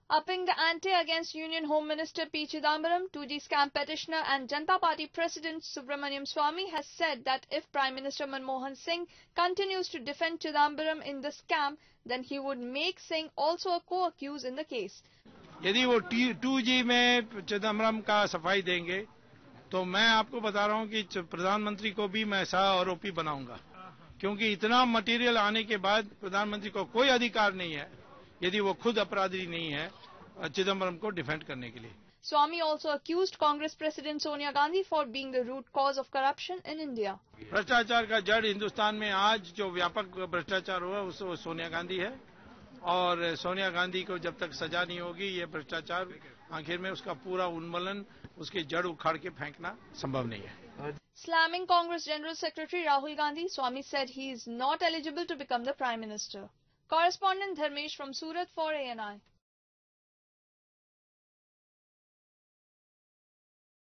Upping the ante against Union Home Minister P. Chidambaram, 2G scam petitioner and Janata Party President Subramanian Swamy has said that if Prime Minister Manmohan Singh continues to defend Chidambaram in the scam, then he would make Singh also a co-accused in the case. यदि वो 2G में चिदम्बरम का सफाई देंगे, तो मैं आपको बता रहा हूं कि प्रधानमंत्री को भी मैं सह आरोपी बनाऊंगा, क्योंकि इतना मटेरियल आने के बाद प्रधानमंत्री को कोई अधिकार नहीं है, यदि वो खुद अपराधी नहीं है, चिदम्बरम को डिफेंड करने के लिए. Swamy also accused Congress President Sonia Gandhi for being the root cause of corruption in India. भ्रष्टाचार का जड़ हिंदुस्तान में आज जो व्यापक भ्रष्टाचार हुआ वो सोनिया गांधी है, और सोनिया गांधी को जब तक सजा नहीं होगी ये भ्रष्टाचार आखिर में उसका पूरा उन्मूलन, उसकी जड़ उखाड़ के फेंकना संभव नहीं है. Slamming Congress General Secretary Rahul Gandhi, Swamy said he is not eligible to become the Prime Minister. Correspondent Dharmesh from Surat for ANI.